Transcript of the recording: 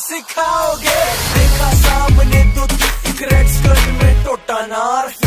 सिखाओगे। देखा सामने तो एक रेड स्कर्ट में टोटा नार।